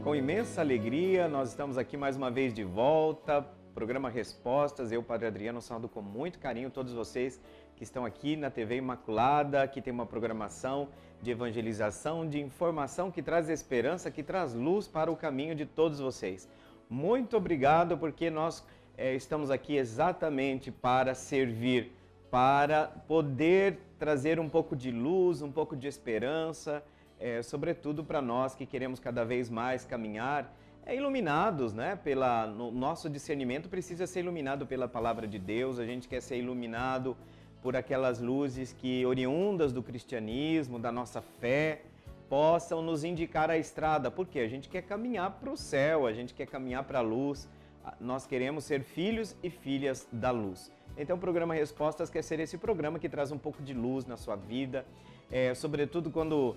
Com imensa alegria, nós estamos aqui mais uma vez de volta, programa Respostas. Eu, Padre Adriano, saúdo com muito carinho todos vocês que estão aqui na TV Imaculada, que tem uma programação de evangelização, de informação que traz esperança, que traz luz para o caminho de todos vocês. Muito obrigado, porque nós estamos aqui exatamente para servir, para poder trazer um pouco de luz, um pouco de esperança, sobretudo para nós que queremos cada vez mais caminhar iluminados, né? No nosso discernimento precisa ser iluminado pela palavra de Deus, a gente quer ser iluminado por aquelas luzes que, oriundas do cristianismo, da nossa fé, possam nos indicar a estrada, porque a gente quer caminhar para o céu, a gente quer caminhar para a luz, nós queremos ser filhos e filhas da luz. Então o programa Respostas quer ser esse programa que traz um pouco de luz na sua vida, sobretudo quando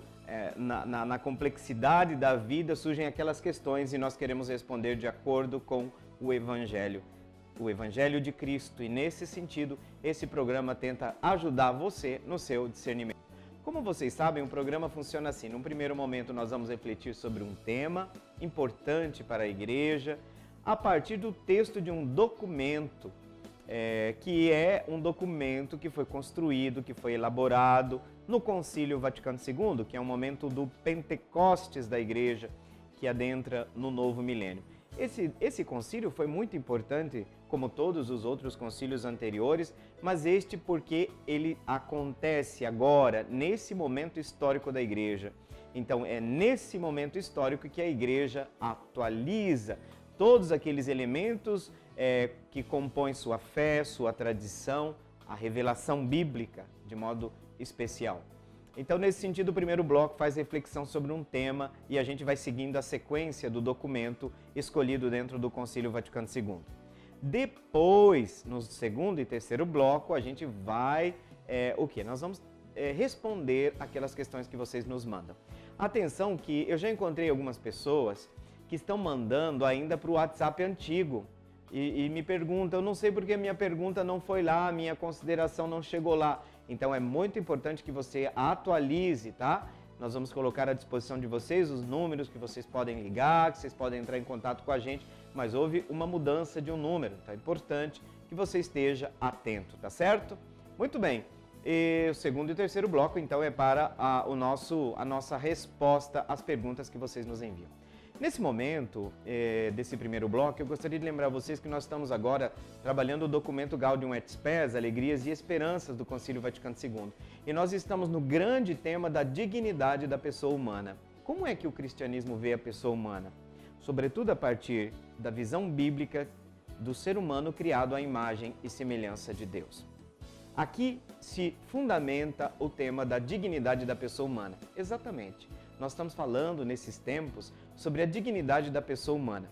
na complexidade da vida surgem aquelas questões e nós queremos responder de acordo com o Evangelho de Cristo. E nesse sentido, esse programa tenta ajudar você no seu discernimento. Como vocês sabem, o programa funciona assim. Num primeiro momento, nós vamos refletir sobre um tema importante para a igreja, a partir do texto de um documento, que é um documento que foi construído, que foi elaborado no Concílio Vaticano II, que é um momento do Pentecostes da igreja, que adentra no novo milênio. Esse concílio foi muito importante, como todos os outros concílios anteriores, mas este porque ele acontece agora, nesse momento histórico da igreja. Então, é nesse momento histórico que a igreja atualiza todos aqueles elementos que compõem sua fé, sua tradição, a revelação bíblica, de modo especial. Então, nesse sentido, o primeiro bloco faz reflexão sobre um tema e a gente vai seguindo a sequência do documento escolhido dentro do Concílio Vaticano II. Depois, no segundo e terceiro bloco, a gente vai, Nós vamos responder aquelas questões que vocês nos mandam. Atenção que eu já encontrei algumas pessoas que estão mandando ainda para o WhatsApp antigo e me perguntam, eu não sei porque a minha pergunta não foi lá, a minha consideração não chegou lá. Então é muito importante que você atualize, tá? Nós vamos colocar à disposição de vocês os números que vocês podem ligar, que vocês podem entrar em contato com a gente, mas houve uma mudança de um número, tá? É importante que você esteja atento, tá certo? Muito bem. E o segundo e terceiro bloco, então, é para a nossa resposta às perguntas que vocês nos enviam. Nesse momento desse primeiro bloco, eu gostaria de lembrar vocês que nós estamos agora trabalhando o documento Gaudium et Spes, Alegrias e Esperanças do Concílio Vaticano II. E nós estamos no grande tema da dignidade da pessoa humana. Como é que o cristianismo vê a pessoa humana? Sobretudo a partir da visão bíblica do ser humano criado à imagem e semelhança de Deus. Aqui se fundamenta o tema da dignidade da pessoa humana. Exatamente. Nós estamos falando, nesses tempos, sobre a dignidade da pessoa humana.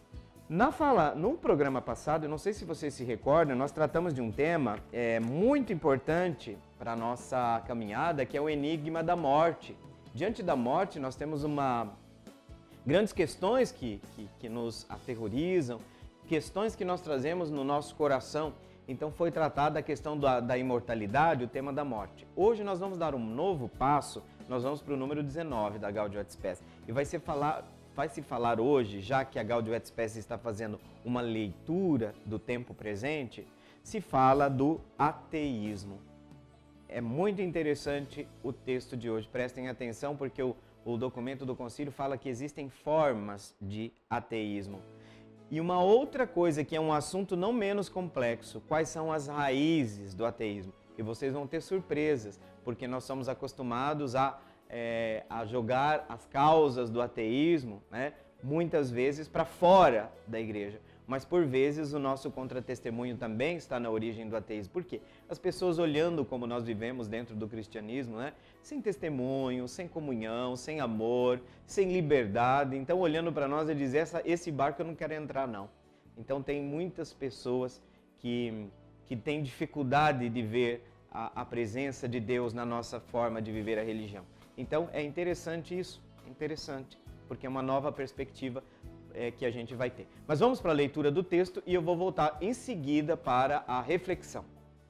No programa passado, eu não sei se vocês se recordam, nós tratamos de um tema muito importante para a nossa caminhada, que é o enigma da morte. Diante da morte, nós temos grandes questões que nos aterrorizam, questões que nós trazemos no nosso coração. Então foi tratada a questão da imortalidade, o tema da morte. Hoje nós vamos dar um novo passo, nós vamos para o número 19 da Gaudium et Spes. E vai se falar hoje, já que a Gaudium et Spes está fazendo uma leitura do tempo presente, se fala do ateísmo. É muito interessante o texto de hoje, prestem atenção porque o documento do concílio fala que existem formas de ateísmo. E uma outra coisa que é um assunto não menos complexo, quais são as raízes do ateísmo? E vocês vão ter surpresas, porque nós somos acostumados a jogar as causas do ateísmo, né, muitas vezes para fora da igreja. Mas por vezes o nosso contratestemunho também está na origem do ateísmo. Por quê? As pessoas olhando como nós vivemos dentro do cristianismo, né? Sem testemunho, sem comunhão, sem amor, sem liberdade. Então olhando para nós e dizer, esse barco eu não quero entrar não. Então tem muitas pessoas que têm dificuldade de ver a presença de Deus na nossa forma de viver a religião. Então é interessante isso, porque é uma nova perspectiva que a gente vai ter. Mas vamos para a leitura do texto e eu vou voltar em seguida para a reflexão.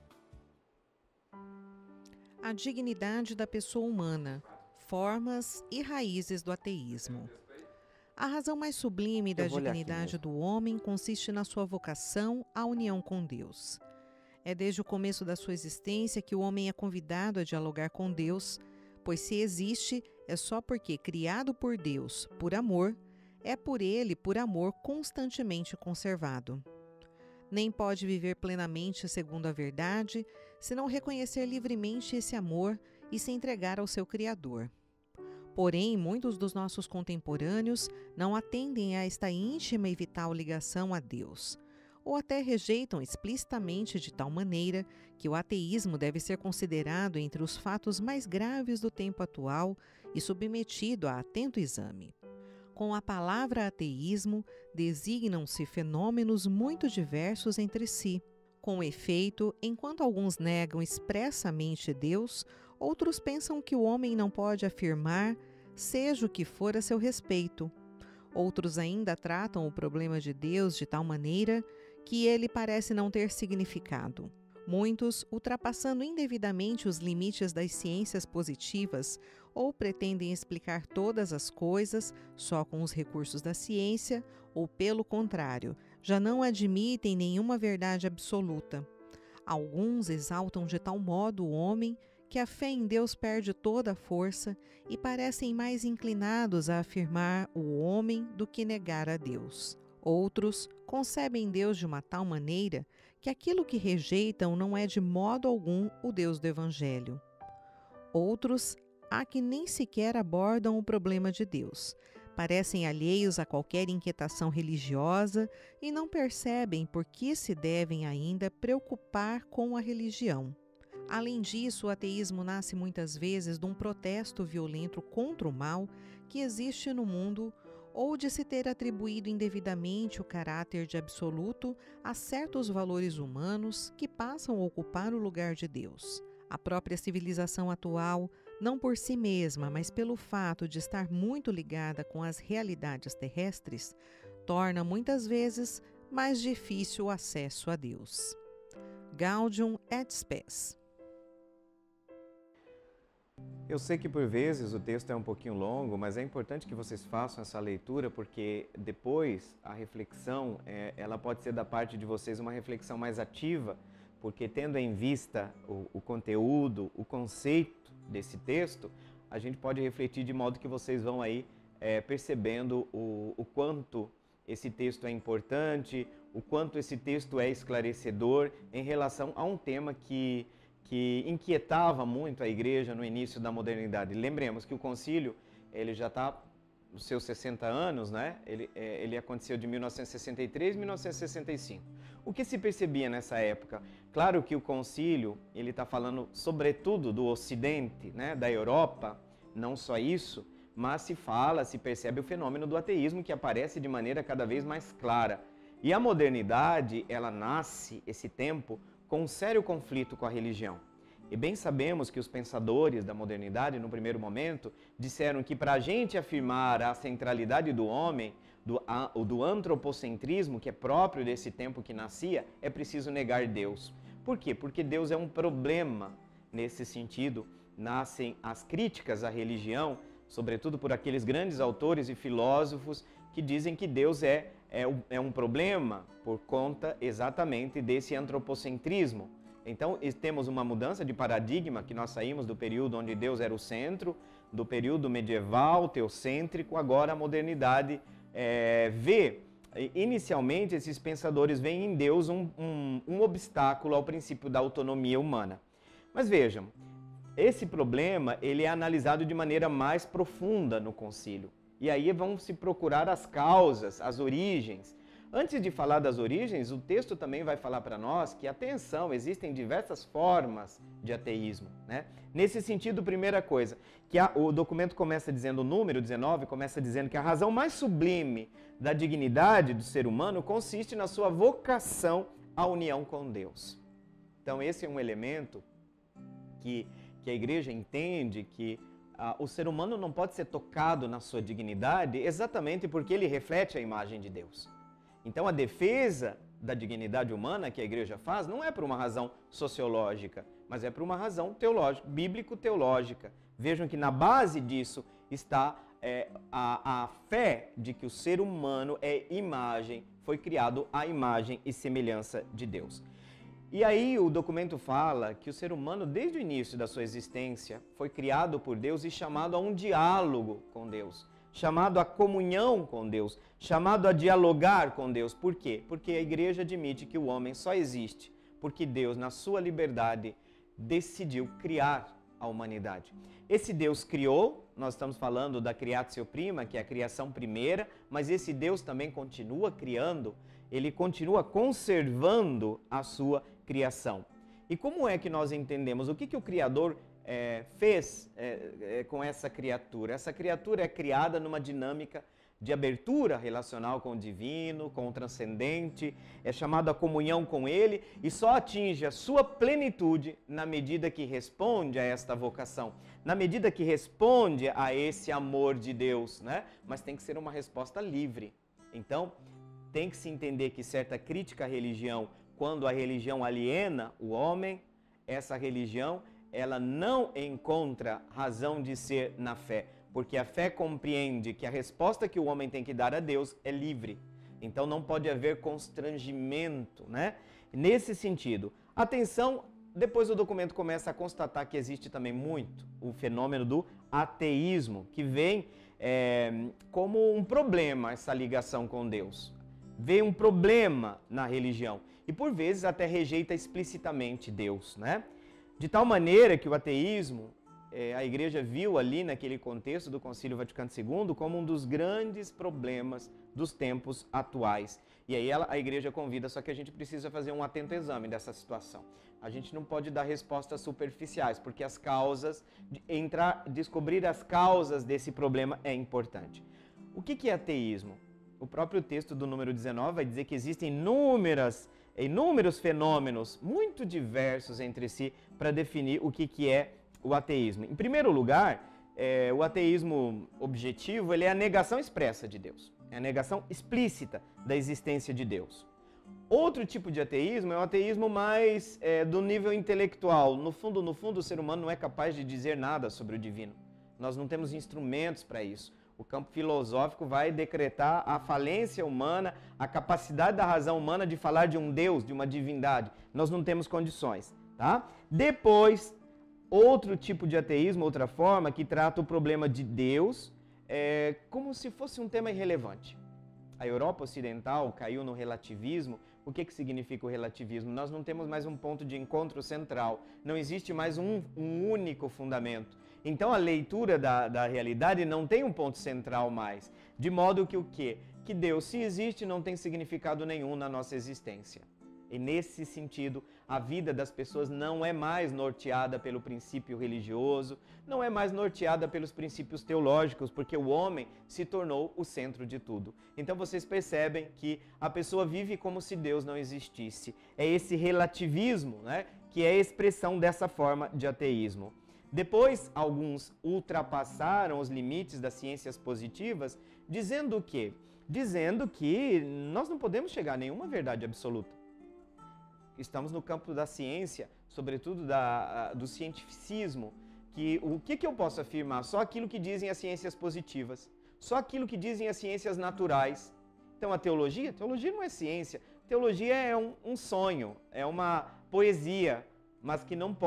A dignidade da pessoa humana, formas e raízes do ateísmo. A razão mais sublime da dignidade do homem consiste na sua vocação à união com Deus. É desde o começo da sua existência que o homem é convidado a dialogar com Deus, pois se existe, é só porque, criado por Deus, por amor, é por Ele, por amor, constantemente conservado. Nem pode viver plenamente segundo a verdade, se não reconhecer livremente esse amor e se entregar ao seu Criador. Porém, muitos dos nossos contemporâneos não atendem a esta íntima e vital ligação a Deus, ou até rejeitam explicitamente de tal maneira que o ateísmo deve ser considerado entre os fatos mais graves do tempo atual e submetido a atento exame. Com a palavra ateísmo, designam-se fenômenos muito diversos entre si. Com efeito, enquanto alguns negam expressamente Deus, outros pensam que o homem não pode afirmar, seja o que for a seu respeito. Outros ainda tratam o problema de Deus de tal maneira que ele parece não ter significado. Muitos, ultrapassando indevidamente os limites das ciências positivas, ou pretendem explicar todas as coisas só com os recursos da ciência, ou, pelo contrário, já não admitem nenhuma verdade absoluta. Alguns exaltam de tal modo o homem que a fé em Deus perde toda a força e parecem mais inclinados a afirmar o homem do que negar a Deus. Outros concebem Deus de uma tal maneira que aquilo que rejeitam não é de modo algum o Deus do Evangelho. Outros há que nem sequer abordam o problema de Deus. Parecem alheios a qualquer inquietação religiosa e não percebem por que se devem ainda preocupar com a religião. Além disso, o ateísmo nasce muitas vezes de um protesto violento contra o mal que existe no mundo ou de se ter atribuído indevidamente o caráter de absoluto a certos valores humanos que passam a ocupar o lugar de Deus. A própria civilização atual, não por si mesma, mas pelo fato de estar muito ligada com as realidades terrestres, torna muitas vezes mais difícil o acesso a Deus. Gaudium et Spes. Eu sei que por vezes o texto é um pouquinho longo, mas é importante que vocês façam essa leitura, porque depois a reflexão, ela pode ser da parte de vocês uma reflexão mais ativa, porque tendo em vista o conteúdo, o conceito desse texto, a gente pode refletir de modo que vocês vão aí percebendo o quanto esse texto é importante, o quanto esse texto é esclarecedor em relação a um tema que inquietava muito a igreja no início da modernidade. Lembremos que o concílio ele já está nos seus 60 anos, né? Ele aconteceu de 1963 a 1965. O que se percebia nessa época? Claro que o concílio ele está falando sobretudo do Ocidente, né? Da Europa, não só isso, mas se percebe o fenômeno do ateísmo que aparece de maneira cada vez mais clara. E a modernidade, ela nasce, esse tempo, com um sério conflito com a religião. E bem sabemos que os pensadores da modernidade, no primeiro momento, disseram que para a gente afirmar a centralidade do homem, do antropocentrismo, que é próprio desse tempo que nascia, é preciso negar Deus. Por quê? Porque Deus é um problema. Nesse sentido, nascem as críticas à religião, sobretudo por aqueles grandes autores e filósofos que dizem que Deus é um problema por conta exatamente desse antropocentrismo. Então, temos uma mudança de paradigma, que nós saímos do período onde Deus era o centro, do período medieval, teocêntrico, agora a modernidade vê, inicialmente esses pensadores veem em Deus um obstáculo ao princípio da autonomia humana. Mas vejam, esse problema ele é analisado de maneira mais profunda no concílio. E aí vão se procurar as causas, as origens. Antes de falar das origens, o texto também vai falar para nós que, atenção, existem diversas formas de ateísmo, né? Nesse sentido, primeira coisa, que o documento começa dizendo, o número 19 começa dizendo que a razão mais sublime da dignidade do ser humano consiste na sua vocação à união com Deus. Então esse é um elemento que a igreja entende que o ser humano não pode ser tocado na sua dignidade exatamente porque ele reflete a imagem de Deus. Então a defesa da dignidade humana que a igreja faz não é por uma razão sociológica, mas é por uma razão teológica, bíblico-teológica. Vejam que na base disso está a fé de que o ser humano foi criado à imagem e semelhança de Deus. E aí o documento fala que o ser humano, desde o início da sua existência, foi criado por Deus e chamado a um diálogo com Deus, chamado a comunhão com Deus, chamado a dialogar com Deus. Por quê? Porque a igreja admite que o homem só existe porque Deus, na sua liberdade, decidiu criar a humanidade. Esse Deus criou, nós estamos falando da creatio prima, que é a criação primeira, mas esse Deus também continua criando, ele continua conservando a sua criação. E como é que nós entendemos? O que o Criador fez com essa criatura? Essa criatura é criada numa dinâmica de abertura relacional com o divino, com o transcendente, é chamado a comunhão com ele e só atinge a sua plenitude na medida que responde a esta vocação, na medida que responde a esse amor de Deus, né? Mas tem que ser uma resposta livre. Então, tem que se entender que certa crítica à religião, quando a religião aliena o homem, essa religião, ela não encontra razão de ser na fé. Porque a fé compreende que a resposta que o homem tem que dar a Deus é livre. Então não pode haver constrangimento, né? Nesse sentido, atenção, depois o documento começa a constatar que existe também muito o fenômeno do ateísmo, que vem como um problema essa ligação com Deus. Vê um problema na religião e por vezes até rejeita explicitamente Deus, né? De tal maneira que o ateísmo, a igreja viu ali naquele contexto do Concílio Vaticano II como um dos grandes problemas dos tempos atuais. E aí a igreja convida, só que a gente precisa fazer um atento exame dessa situação. A gente não pode dar respostas superficiais, porque as causas, descobrir as causas desse problema é importante. O que é ateísmo? O próprio texto do número 19 vai dizer que existem inúmeros fenômenos muito diversos entre si para definir o que é o ateísmo. Em primeiro lugar, o ateísmo objetivo ele é a negação expressa de Deus, é a negação explícita da existência de Deus. Outro tipo de ateísmo é o ateísmo mais do nível intelectual. No fundo, o ser humano não é capaz de dizer nada sobre o divino. Nós não temos instrumentos para isso. O campo filosófico vai decretar a falência humana, a capacidade da razão humana de falar de um Deus, de uma divindade. Nós não temos condições, tá? Depois, outro tipo de ateísmo, outra forma, que trata o problema de Deus como se fosse um tema irrelevante. A Europa Ocidental caiu no relativismo. O que significa o relativismo? Nós não temos mais um ponto de encontro central. Não existe mais um único fundamento. Então a leitura da realidade não tem um ponto central mais. De modo que o quê? Que Deus, se existe, não tem significado nenhum na nossa existência. E nesse sentido, a vida das pessoas não é mais norteada pelo princípio religioso, não é mais norteada pelos princípios teológicos, porque o homem se tornou o centro de tudo. Então vocês percebem que a pessoa vive como se Deus não existisse. É esse relativismo, né, que é a expressão dessa forma de ateísmo. Depois, alguns ultrapassaram os limites das ciências positivas, dizendo o quê? Dizendo que nós não podemos chegar a nenhuma verdade absoluta. Estamos no campo da ciência, sobretudo do cientificismo, que o que eu posso afirmar? Só aquilo que dizem as ciências positivas, só aquilo que dizem as ciências naturais. Então a teologia não é ciência, teologia é um sonho, é uma poesia, mas que não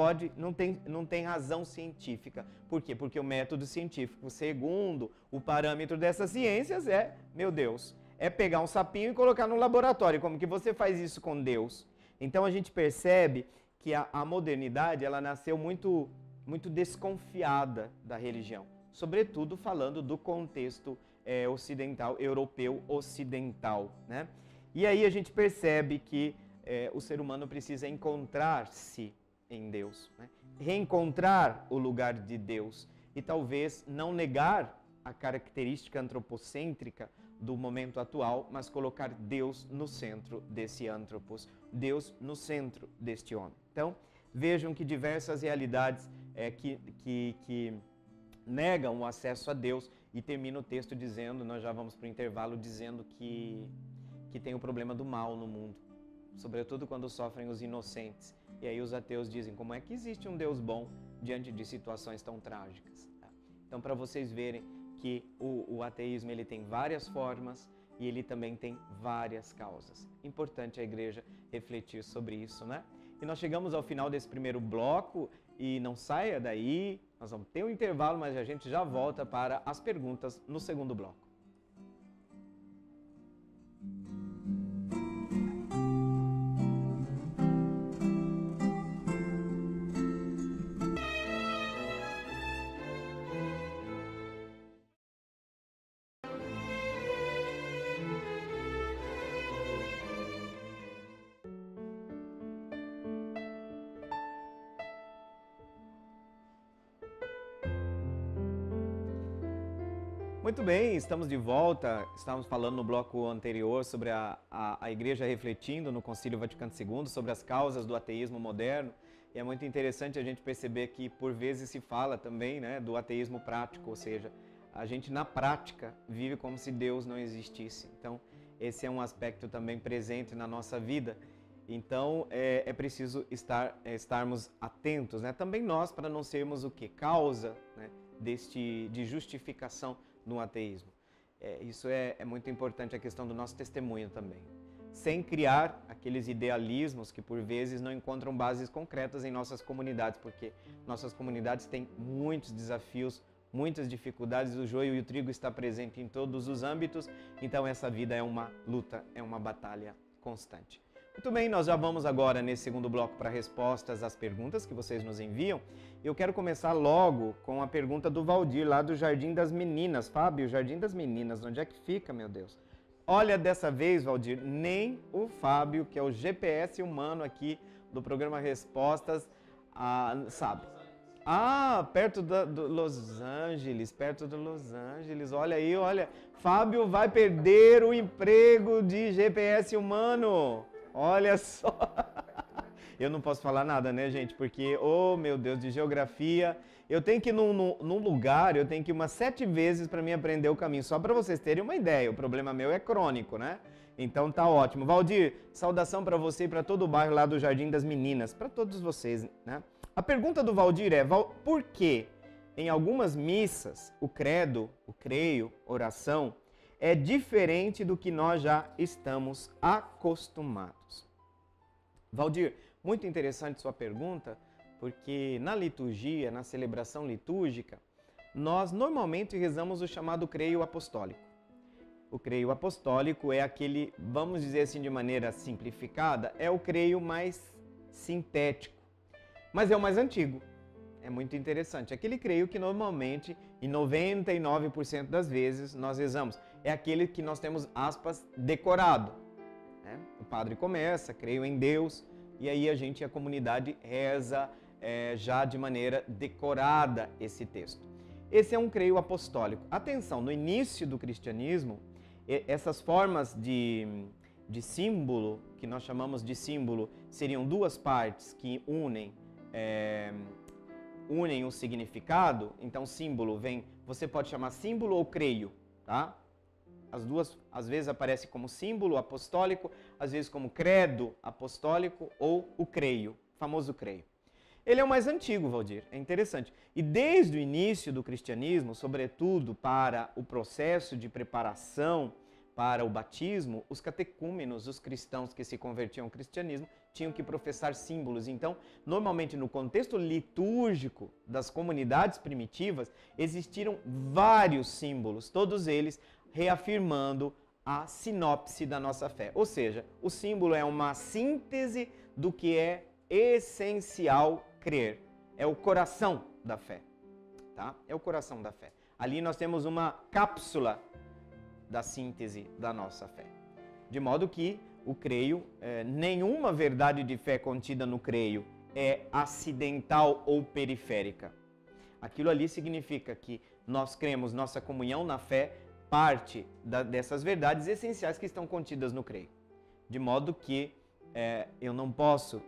tem razão científica. Por quê? Porque o método científico, segundo o parâmetro dessas ciências, meu Deus, é pegar um sapinho e colocar no laboratório. Como que você faz isso com Deus? Então a gente percebe que a modernidade ela nasceu muito desconfiada da religião, sobretudo falando do contexto ocidental, europeu ocidental, né? E aí a gente percebe que o ser humano precisa encontrar-se em Deus, né? Reencontrar o lugar de Deus e talvez não negar a característica antropocêntrica do momento atual, mas colocar Deus no centro desse antropos, Deus no centro deste homem. Então, vejam que diversas realidades que negam o acesso a Deus, e termina o texto dizendo, nós já vamos para o intervalo, dizendo que tem o problema do mal no mundo, sobretudo quando sofrem os inocentes. E aí os ateus dizem, como é que existe um Deus bom diante de situações tão trágicas? Então, para vocês verem porque o ateísmo ele tem várias formas e ele também tem várias causas. Importante a igreja refletir sobre isso, né? E nós chegamos ao final desse primeiro bloco e não saia daí, nós vamos ter um intervalo, mas a gente já volta para as perguntas no segundo bloco. Muito bem, estamos de volta. Estávamos falando no bloco anterior sobre a Igreja refletindo no Concílio Vaticano II sobre as causas do ateísmo moderno. E é muito interessante a gente perceber que por vezes se fala também, né, do ateísmo prático, ou seja, a gente na prática vive como se Deus não existisse. Então, esse é um aspecto também presente na nossa vida. Então, é preciso estarmos atentos, né? Também nós, para não sermos o quê? Causa, né, de justificação no ateísmo. Isso é muito importante, a questão do nosso testemunho também. Sem criar aqueles idealismos que por vezes não encontram bases concretas em nossas comunidades, porque nossas comunidades têm muitos desafios, muitas dificuldades, o joio e o trigo está presente em todos os âmbitos, então essa vida é uma luta, é uma batalha constante. Muito bem, nós já vamos agora nesse segundo bloco para respostas às perguntas que vocês nos enviam. Eu quero começar logo com a pergunta do Valdir, lá do Jardim das Meninas. Fábio, Jardim das Meninas, onde é que fica, meu Deus? Olha, dessa vez, Valdir, nem o Fábio, que é o GPS humano aqui do programa Respostas, sabe. Perto do Los Angeles, olha aí, olha. Fábio vai perder o emprego de GPS humano. Olha só, eu não posso falar nada, né, gente, porque, oh meu Deus, de geografia, eu tenho que ir num lugar, eu tenho que ir umas 7 vezes para mim aprender o caminho, só para vocês terem uma ideia, o problema meu é crônico, né? Então tá ótimo. Valdir, saudação para você e para todo o bairro lá do Jardim das Meninas, para todos vocês, né? A pergunta do Valdir é, por que em algumas missas o credo, o creio, oração, é diferente do que nós já estamos acostumados? Valdir, muito interessante sua pergunta, porque na liturgia, na celebração litúrgica, nós normalmente rezamos o chamado creio apostólico. O creio apostólico é aquele, vamos dizer assim de maneira simplificada, é o creio mais sintético, mas é o mais antigo. É muito interessante. Aquele creio que normalmente, em 99% das vezes, nós rezamos. É aquele que nós temos, aspas, decorado. Né? O padre começa, creio em Deus, e aí a comunidade reza já de maneira decorada esse texto. Esse é um creio apostólico. Atenção, no início do cristianismo, essas formas de símbolo, que nós chamamos de símbolo, seriam duas partes que unem o significado. Então, símbolo vem, você pode chamar símbolo ou creio, tá? As duas, às vezes, aparece como símbolo apostólico, às vezes como credo apostólico ou o creio, famoso creio. Ele é o mais antigo, Valdir, é interessante. E desde o início do cristianismo, sobretudo para o processo de preparação para o batismo, os catecúmenos, os cristãos que se convertiam ao cristianismo, tinham que professar símbolos. Então, normalmente no contexto litúrgico das comunidades primitivas, existiram vários símbolos, todos eles reafirmando a sinopse da nossa fé. Ou seja, o símbolo é uma síntese do que é essencial crer. É o coração da fé, tá? É o coração da fé. Ali nós temos uma cápsula da síntese da nossa fé. De modo que o creio, nenhuma verdade de fé contida no creio é acidental ou periférica. Aquilo ali significa que nós cremos, nossa comunhão na fé parte dessas verdades essenciais que estão contidas no creio. De modo que eu não posso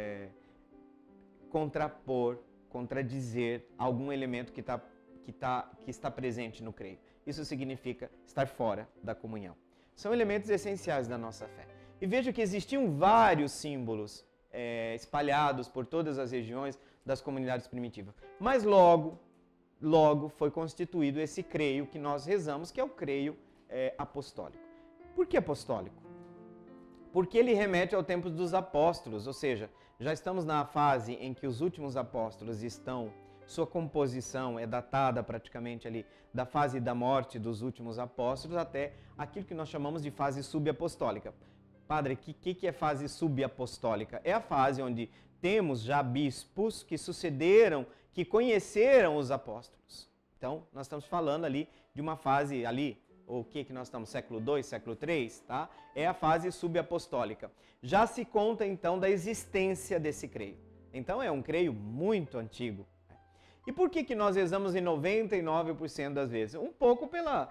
contradizer algum elemento que está presente no creio. Isso significa estar fora da comunhão. São elementos essenciais da nossa fé. E veja que existiam vários símbolos espalhados por todas as regiões das comunidades primitivas. Mas logo, logo foi constituído esse creio que nós rezamos, que é o creio apostólico. Por que apostólico? Porque ele remete ao tempo dos apóstolos, ou seja, já estamos na fase em que os últimos apóstolos estão, sua composição é datada praticamente ali da fase da morte dos últimos apóstolos até aquilo que nós chamamos de fase subapostólica. Padre, o que é fase subapostólica? É a fase onde temos já bispos que sucederam, que conheceram os apóstolos. Então, nós estamos falando ali de uma fase ali, o que nós estamos, século II, século III, tá? É a fase subapostólica. Já se conta, então, da existência desse creio. Então, é um creio muito antigo. E por que nós rezamos em 99% das vezes? Um pouco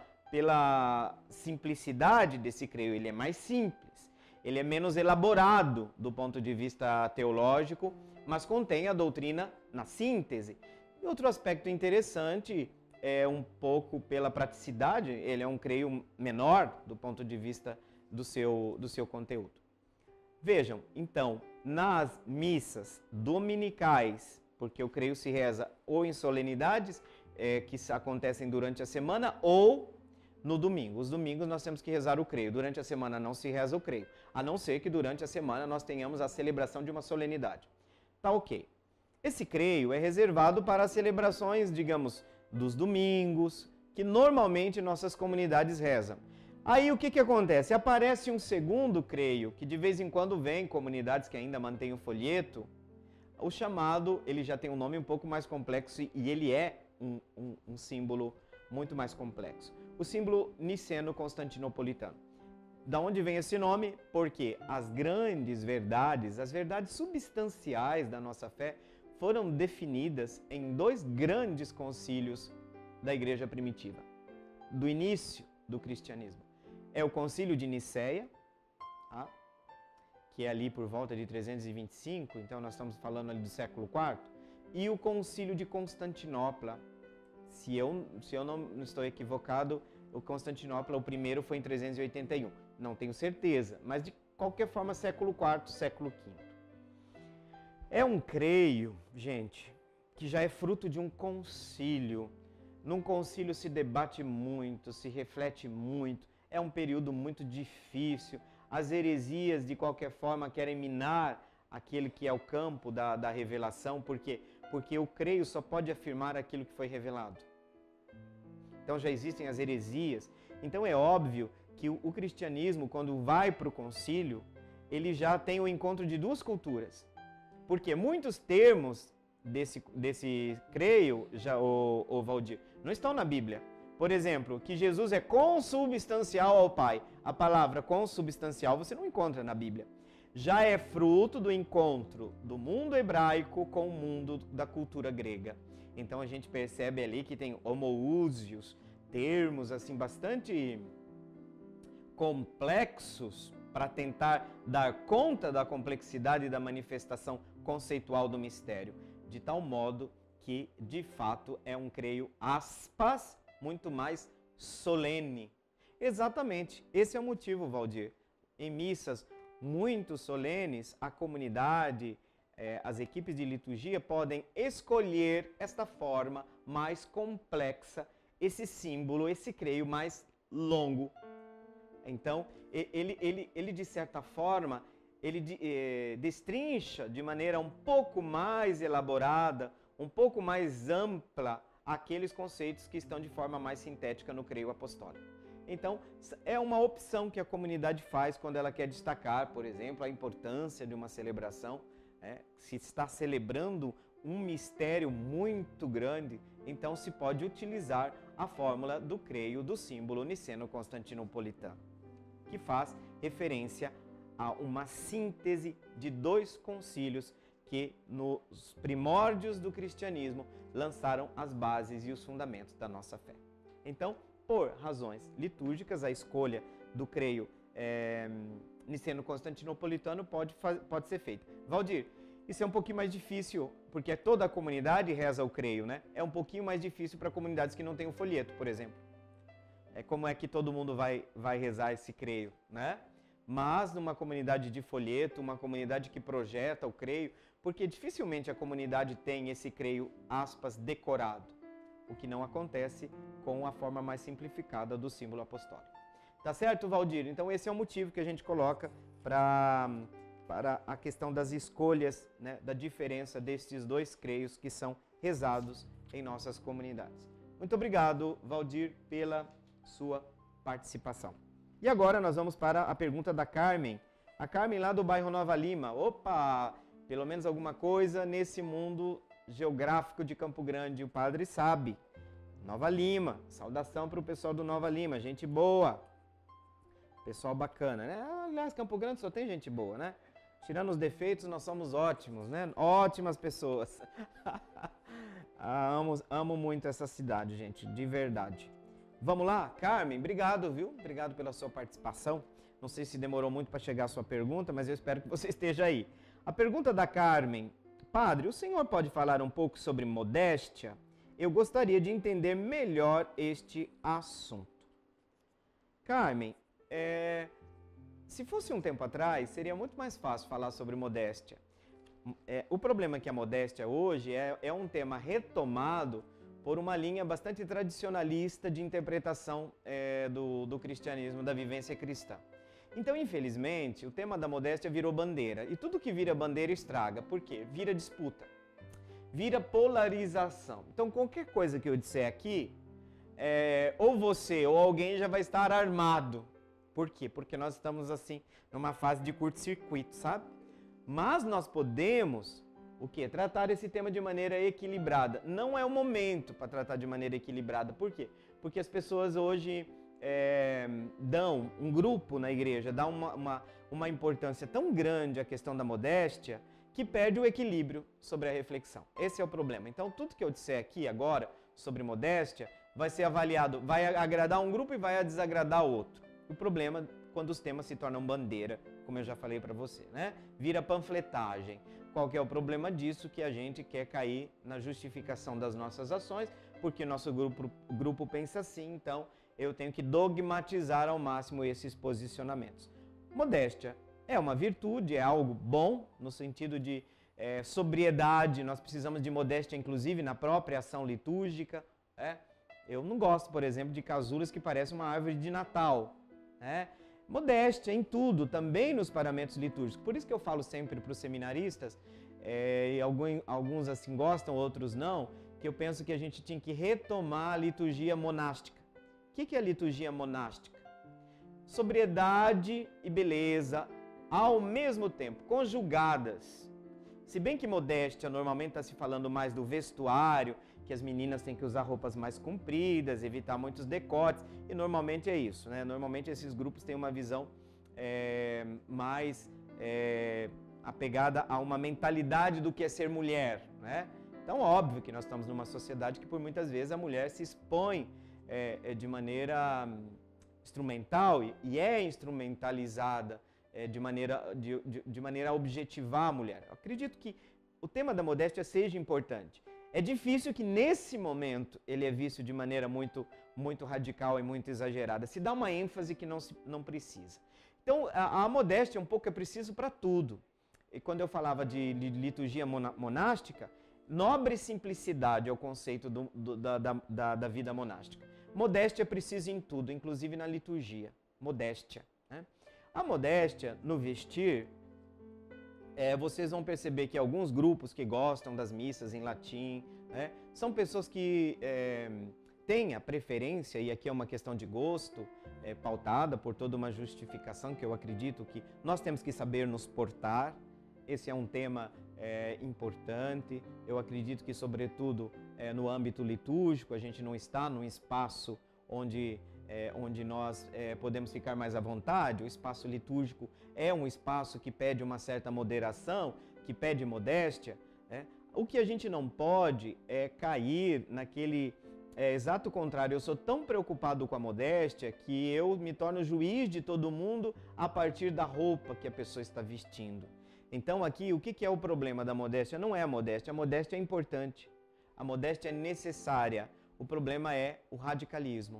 pela simplicidade desse creio. Ele é mais simples, ele é menos elaborado do ponto de vista teológico, mas contém a doutrina na síntese. E outro aspecto interessante é um pouco pela praticidade, ele é um creio menor do ponto de vista do seu conteúdo. Vejam, então, nas missas dominicais, porque o creio se reza ou em solenidades que acontecem durante a semana ou no domingo. Os domingos nós temos que rezar o creio, durante a semana não se reza o creio, a não ser que durante a semana nós tenhamos a celebração de uma solenidade. Tá ok. Esse creio é reservado para as celebrações, digamos, dos domingos, que normalmente nossas comunidades rezam. Aí o que acontece? Aparece um segundo creio, que de vez em quando vem comunidades que ainda mantêm o folheto. O chamado, ele já tem um nome um pouco mais complexo e ele é um símbolo muito mais complexo. O símbolo niceno-constantinopolitano. Da onde vem esse nome? Porque as grandes verdades, as verdades substanciais da nossa fé, foram definidas em dois grandes concílios da Igreja primitiva, do início do cristianismo. É o concílio de Nicéia, tá? Que é ali por volta de 325, então nós estamos falando ali do século IV, e o concílio de Constantinopla. Se eu não estou equivocado, o Constantinopla, o primeiro foi em 381. Não tenho certeza, mas de qualquer forma, século IV, século V. É um creio, gente, que já é fruto de um concílio. Num concílio se debate muito, se reflete muito, é um período muito difícil. As heresias, de qualquer forma, querem minar aquele que é o campo da revelação, porque o creio só pode afirmar aquilo que foi revelado. Então já existem as heresias. Então é óbvio que o cristianismo, quando vai para o concílio, ele já tem o encontro de duas culturas. Porque muitos termos desse creio, o Valdir, não estão na Bíblia. Por exemplo, que Jesus é consubstancial ao Pai. A palavra consubstancial você não encontra na Bíblia. Já é fruto do encontro do mundo hebraico com o mundo da cultura grega. Então a gente percebe ali que tem homoúsios, termos assim bastante complexos para tentar dar conta da complexidade da manifestação conceitual do mistério, de tal modo que, de fato, é um creio, aspas, muito mais solene. Exatamente, esse é o motivo, Valdir. Em missas muito solenes, a comunidade, as equipes de liturgia podem escolher esta forma mais complexa, esse símbolo, esse creio mais longo. Então, ele de certa forma, ele destrincha de maneira um pouco mais elaborada, um pouco mais ampla, aqueles conceitos que estão de forma mais sintética no creio apostólico. Então, é uma opção que a comunidade faz quando ela quer destacar, por exemplo, a importância de uma celebração. Se está celebrando um mistério muito grande, então se pode utilizar a fórmula do creio do símbolo niceno-constantinopolitano, que faz referência a uma síntese de dois concílios que, nos primórdios do cristianismo, lançaram as bases e os fundamentos da nossa fé. Então, por razões litúrgicas, a escolha do creio niceno-constantinopolitano pode ser feita. Valdir, isso é um pouquinho mais difícil, porque toda a comunidade reza o creio, né? É um pouquinho mais difícil para comunidades que não têm o folheto, por exemplo. Como é que todo mundo vai rezar esse creio, né? Mas numa comunidade de folheto, uma comunidade que projeta o creio, porque dificilmente a comunidade tem esse creio, aspas, decorado. o que não acontece com a forma mais simplificada do símbolo apostólico. Tá certo, Valdir? Então esse é o motivo que a gente coloca para a questão das escolhas, né, da diferença destes dois creios que são rezados em nossas comunidades. Muito obrigado, Valdir, pela sua participação. E agora nós vamos para a pergunta da Carmen. A Carmen lá do bairro Nova Lima. Opa, pelo menos alguma coisa nesse mundo geográfico de Campo Grande, o padre sabe. Nova Lima, saudação para o pessoal do Nova Lima, gente boa. Pessoal bacana, né? Aliás, Campo Grande só tem gente boa, né? Tirando os defeitos, nós somos ótimos, né? Ótimas pessoas. Amo muito essa cidade, gente, de verdade. Vamos lá? Carmen, obrigado, viu? Obrigado pela sua participação. Não sei se demorou muito para chegar a sua pergunta, mas eu espero que você esteja aí. A pergunta da Carmen: Padre, o senhor pode falar um pouco sobre modéstia? Eu gostaria de entender melhor este assunto. Carmen, se fosse um tempo atrás, seria muito mais fácil falar sobre modéstia. O problema é que a modéstia hoje é um tema retomado por uma linha bastante tradicionalista de interpretação do cristianismo, da vivência cristã. Então, infelizmente, o tema da modéstia virou bandeira. E tudo que vira bandeira estraga. Por quê? Vira disputa. Vira polarização. Então, qualquer coisa que eu disser aqui, ou você ou alguém já vai estar armado. Por quê? Porque nós estamos, assim, numa fase de curto-circuito, sabe? Mas nós podemos, o quê? Tratar esse tema de maneira equilibrada. Não é o momento para tratar de maneira equilibrada. Por quê? Porque as pessoas hoje dão, um grupo na igreja, dá uma importância tão grande à questão da modéstia, que perde o equilíbrio sobre a reflexão. Esse é o problema. Então, tudo que eu disser aqui agora sobre modéstia vai ser avaliado, vai agradar um grupo e vai desagradar outro. O problema é quando os temas se tornam bandeira, como eu já falei para você, né? Vira panfletagem. Qual que é o problema disso? Que a gente quer cair na justificação das nossas ações, porque nosso grupo pensa assim, então eu tenho que dogmatizar ao máximo esses posicionamentos. Modéstia é uma virtude, é algo bom, no sentido de sobriedade. Nós precisamos de modéstia, inclusive, na própria ação litúrgica. Eu não gosto, por exemplo, de casulas que parecem uma árvore de Natal. Modéstia em tudo, também nos paramentos litúrgicos. Por isso que eu falo sempre para os seminaristas, e alguns assim gostam, outros não, que eu penso que a gente tinha que retomar a liturgia monástica. O que é a liturgia monástica? Sobriedade e beleza ao mesmo tempo, conjugadas. Se bem que modéstia normalmente está se falando mais do vestuário, que as meninas têm que usar roupas mais compridas, evitar muitos decotes, e normalmente é isso, né? Normalmente esses grupos têm uma visão mais apegada a uma mentalidade do que é ser mulher, né? Então, óbvio que nós estamos numa sociedade que por muitas vezes a mulher se expõe de maneira instrumental e é instrumentalizada de maneira a objetivar a mulher. Eu acredito que o tema da modéstia seja importante. É difícil que nesse momento ele é visto de maneira muito radical e muito exagerada. Se dá uma ênfase que não precisa. Então, a modéstia um pouco é preciso para tudo. E quando eu falava de liturgia monástica, nobre simplicidade é o conceito da vida monástica. Modéstia é preciso em tudo, inclusive na liturgia. Modéstia, né? A modéstia no vestir, vocês vão perceber que alguns grupos que gostam das missas em latim, né, são pessoas que têm a preferência, e aqui é uma questão de gosto, pautada por toda uma justificação que eu acredito que nós temos que saber nos portar. Esse é um tema importante. Eu acredito que, sobretudo, no âmbito litúrgico, a gente não está num espaço onde nós podemos ficar mais à vontade. O espaço litúrgico é um espaço que pede uma certa moderação, que pede modéstia. O que a gente não pode é cair naquele exato contrário. Eu sou tão preocupado com a modéstia que eu me torno juiz de todo mundo a partir da roupa que a pessoa está vestindo. Então aqui, o que é o problema da modéstia? Não é a modéstia é importante. A modéstia é necessária. O problema é o radicalismo.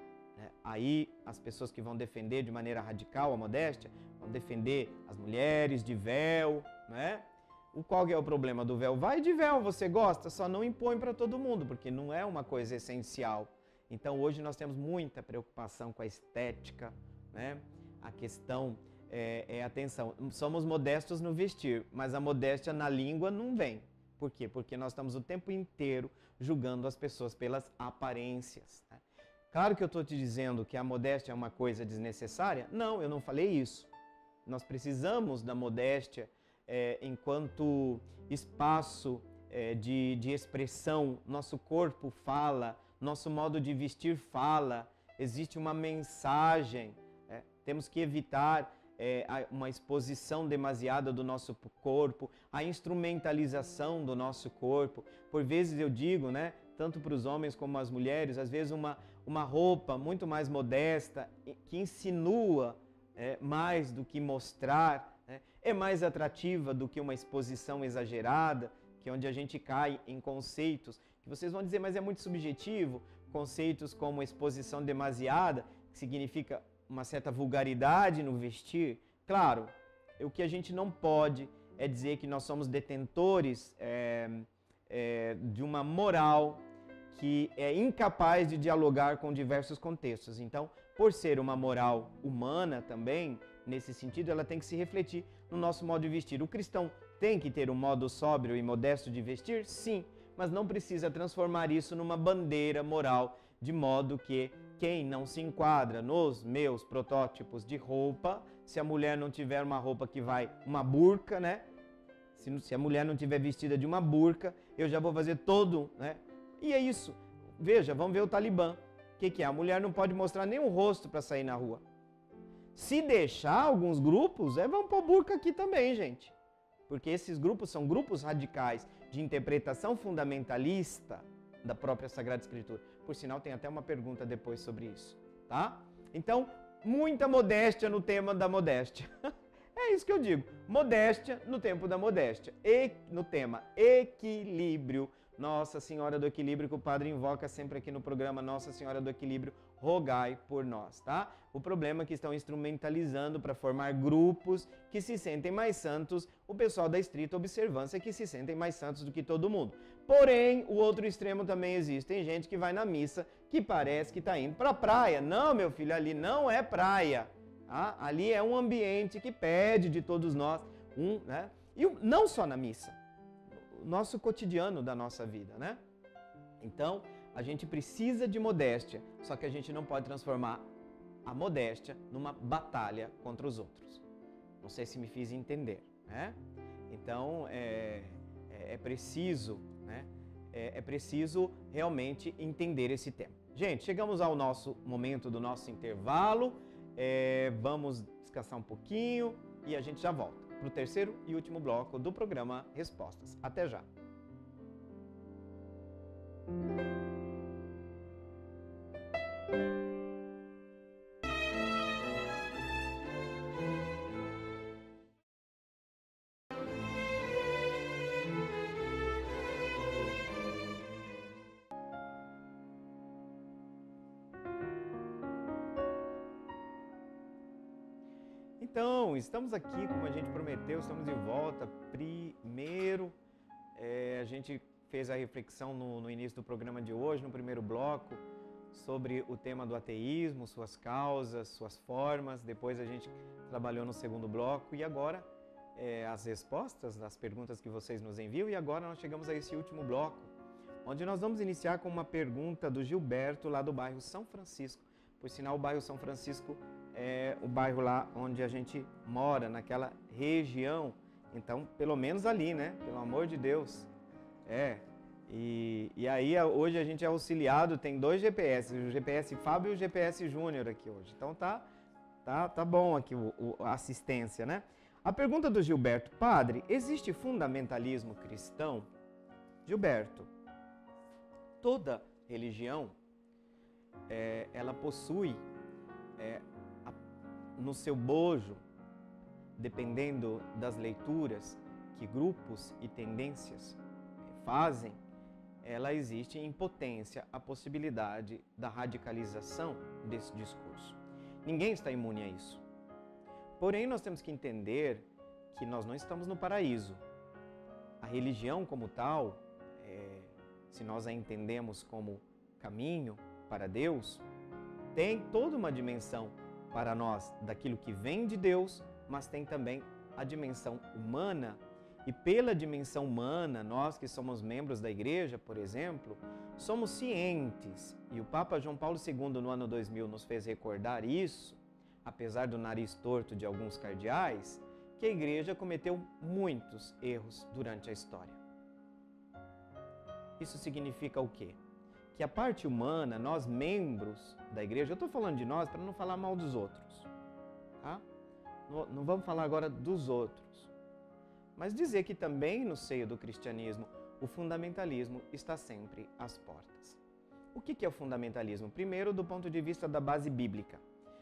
Aí as pessoas que vão defender de maneira radical a modéstia, vão defender as mulheres de véu, né? Qual que é o problema do véu? Vai de véu, você gosta, só não impõe para todo mundo, porque não é uma coisa essencial. Então hoje nós temos muita preocupação com a estética, né? A questão atenção, somos modestos no vestir, mas a modéstia na língua não vem. Por quê? Porque nós estamos o tempo inteiro julgando as pessoas pelas aparências, né? Claro que eu estou te dizendo que a modéstia é uma coisa desnecessária. Não, eu não falei isso. Nós precisamos da modéstia enquanto espaço de expressão. Nosso corpo fala, nosso modo de vestir fala, existe uma mensagem. Temos que evitar uma exposição demasiada do nosso corpo, a instrumentalização do nosso corpo. Por vezes eu digo, né, tanto para os homens como as mulheres, às vezes uma roupa muito mais modesta, que insinua mais do que mostrar, né, é mais atrativa do que uma exposição exagerada, que é onde a gente cai em conceitos que vocês vão dizer, mas é muito subjetivo, conceitos como exposição demasiada, que significa uma certa vulgaridade no vestir. Claro, o que a gente não pode é dizer que nós somos detentores de uma moral que é incapaz de dialogar com diversos contextos. Então, por ser uma moral humana também, nesse sentido, ela tem que se refletir no nosso modo de vestir. O cristão tem que ter um modo sóbrio e modesto de vestir? Sim, mas não precisa transformar isso numa bandeira moral, de modo que quem não se enquadra nos meus protótipos de roupa, se a mulher não tiver uma roupa que vai, uma burca, né? Se a mulher não tiver vestida de uma burca, eu já vou fazer todo, né? E é isso. Veja, vamos ver o Talibã. O que é? A mulher não pode mostrar nem o rosto para sair na rua. Se deixar alguns grupos, vão pôr burca aqui também, gente. Porque esses grupos são grupos radicais de interpretação fundamentalista da própria Sagrada Escritura. Por sinal, tem até uma pergunta depois sobre isso, tá? Então, muita modéstia no tema da modéstia. É isso que eu digo. Modéstia no tempo da modéstia. E no tema equilíbrio. Nossa Senhora do Equilíbrio, que o padre invoca sempre aqui no programa, Nossa Senhora do Equilíbrio, rogai por nós, tá? O problema é que estão instrumentalizando para formar grupos que se sentem mais santos, o pessoal da estrita observância que se sentem mais santos do que todo mundo. Porém, o outro extremo também existe. Tem gente que vai na missa que parece que está indo para a praia. Não, meu filho, ali não é praia. Tá? Ali é um ambiente que pede de todos nós, né? E não só na missa, o nosso cotidiano da nossa vida, né? Então, a gente precisa de modéstia, só que a gente não pode transformar a modéstia numa batalha contra os outros. Não sei se me fiz entender, né? Então, é preciso, né? É preciso realmente entender esse tema. Gente, chegamos ao nosso momento do nosso intervalo. Vamos descansar um pouquinho e a gente já volta para o terceiro e último bloco do programa Respostas. Até já! Então, estamos aqui, como a gente prometeu, estamos de volta. Primeiro, a gente fez a reflexão no início do programa de hoje, no primeiro bloco, sobre o tema do ateísmo, suas causas, suas formas. Depois a gente trabalhou no segundo bloco e agora as respostas das perguntas que vocês nos enviam. E agora nós chegamos a esse último bloco, onde nós vamos iniciar com uma pergunta do Gilberto, lá do bairro São Francisco. Por sinal, o bairro São Francisco é o bairro lá onde a gente mora, naquela região. Então, pelo menos ali, né? Pelo amor de Deus. E aí, hoje a gente é auxiliado, tem 2 GPS, o GPS Fábio e o GPS Júnior aqui hoje. Então, tá bom aqui a assistência, né? A pergunta do Gilberto: padre, existe fundamentalismo cristão? Gilberto, toda religião ela possui no seu bojo, dependendo das leituras que grupos e tendências fazem, ela existe em potência a possibilidade da radicalização desse discurso. Ninguém está imune a isso. Porém, nós temos que entender que nós não estamos no paraíso. A religião como tal, se nós a entendemos como caminho para Deus, tem toda uma dimensão para nós daquilo que vem de Deus, mas tem também a dimensão humana. E pela dimensão humana, nós que somos membros da igreja, por exemplo, somos cientes, e o Papa João Paulo II no ano 2000 nos fez recordar isso, apesar do nariz torto de alguns cardeais, que a igreja cometeu muitos erros durante a história. Isso significa o quê? Que a parte humana, nós membros da igreja, eu estou falando de nós para não falar mal dos outros, tá? Não vamos falar agora dos outros, mas dizer que também no seio do cristianismo o fundamentalismo está sempre às portas. O que é o fundamentalismo? Primeiro, do ponto de vista da base bíblica.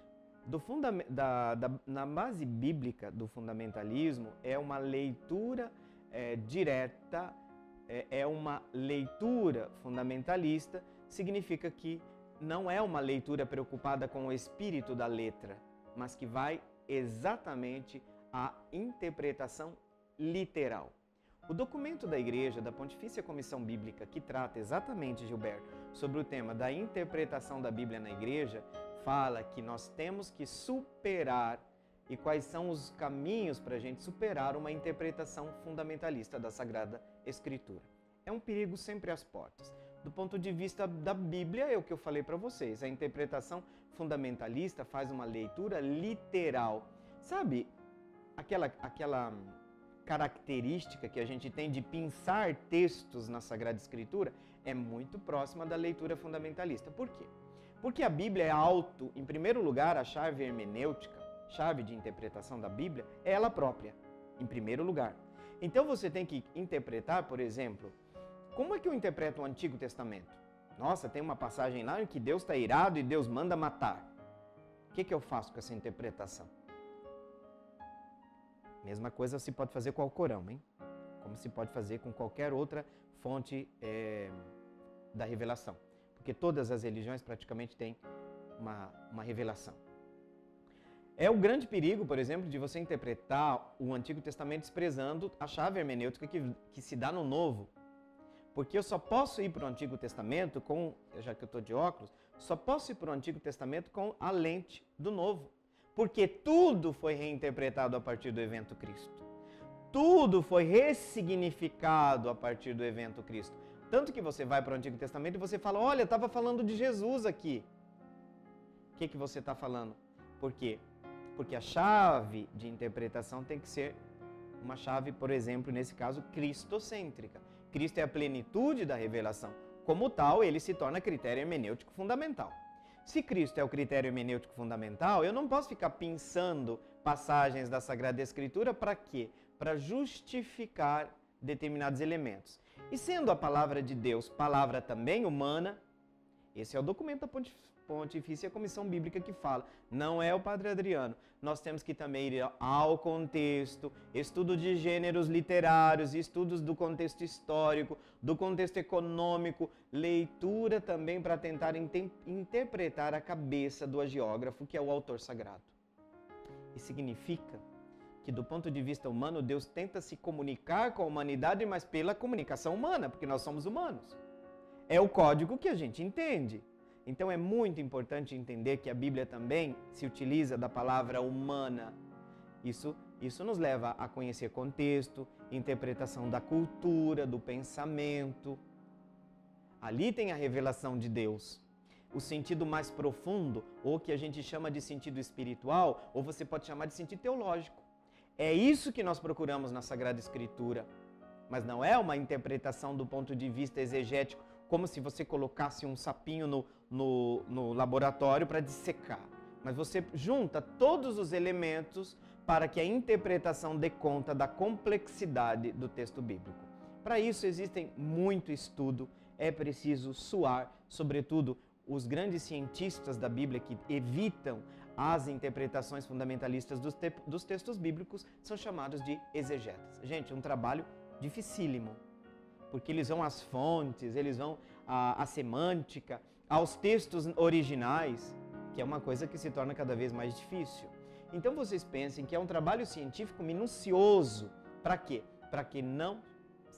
Na base bíblica do fundamentalismo é uma leitura direta, é uma leitura fundamentalista, significa que não é uma leitura preocupada com o espírito da letra, mas que vai exatamente à interpretação literal. O documento da Igreja, da Pontifícia Comissão Bíblica, que trata exatamente, Gilberto, sobre o tema da interpretação da Bíblia na Igreja, fala que nós temos que superar, e quais são os caminhos para a gente superar uma interpretação fundamentalista da Sagrada Escritura. É um perigo sempre às portas. Do ponto de vista da Bíblia, é o que eu falei para vocês, a interpretação fundamentalista faz uma leitura literal. Sabe, aquela característica que a gente tem de pensar textos na Sagrada Escritura é muito próxima da leitura fundamentalista. Por quê? Porque a Bíblia é em primeiro lugar, a chave hermenêutica, chave de interpretação da Bíblia, é ela própria, em primeiro lugar. Então você tem que interpretar, por exemplo, como é que eu interpreto o Antigo Testamento? Nossa, tem uma passagem lá em que Deus está irado e Deus manda matar. O que eu faço com essa interpretação? Mesma coisa se pode fazer com o Alcorão, hein? Como se pode fazer com qualquer outra fonte da revelação. Porque todas as religiões praticamente têm uma revelação. É o grande perigo, por exemplo, de você interpretar o Antigo Testamento desprezando a chave hermenêutica que se dá no Novo. Porque eu só posso ir para o Antigo Testamento já que eu estou de óculos, só posso ir para o Antigo Testamento com a lente do Novo. Porque tudo foi reinterpretado a partir do evento Cristo. Tudo foi ressignificado a partir do evento Cristo. Tanto que você vai para o Antigo Testamento e você fala, olha, estava falando de Jesus aqui. O que você está falando? Por quê? Porque a chave de interpretação tem que ser uma chave, por exemplo, nesse caso, cristocêntrica. Cristo é a plenitude da revelação. Como tal, ele se torna critério hermenêutico fundamental. Se Cristo é o critério hermenêutico fundamental, eu não posso ficar pensando passagens da Sagrada Escritura para quê? Para justificar determinados elementos. E sendo a palavra de Deus palavra também humana, esse é o documento da Pontifícia Comissão Bíblica que fala, não é o Padre Adriano. Nós temos que também ir ao contexto, estudo de gêneros literários, estudos do contexto histórico, do contexto econômico, leitura também para tentar interpretar a cabeça do hagiógrafo, que é o autor sagrado. Isso significa que do ponto de vista humano, Deus tenta se comunicar com a humanidade, mas pela comunicação humana, porque nós somos humanos. É o código que a gente entende. Então é muito importante entender que a Bíblia também se utiliza da palavra humana. Isso nos leva a conhecer contexto, interpretação da cultura, do pensamento. Ali tem a revelação de Deus. O sentido mais profundo, ou que a gente chama de sentido espiritual, ou você pode chamar de sentido teológico. É isso que nós procuramos na Sagrada Escritura. Mas não é uma interpretação do ponto de vista exegético, como se você colocasse um sapinho no laboratório para dissecar. Mas você junta todos os elementos para que a interpretação dê conta da complexidade do texto bíblico. Para isso existem muito estudo, é preciso suar, sobretudo os grandes cientistas da Bíblia que evitam as interpretações fundamentalistas dos textos bíblicos são chamados de exegetas. Gente, um trabalho dificílimo, porque eles vão às fontes, eles vão à semântica, aos textos originais, que é uma coisa que se torna cada vez mais difícil. Então vocês pensem que é um trabalho científico minucioso. Para quê? Para que não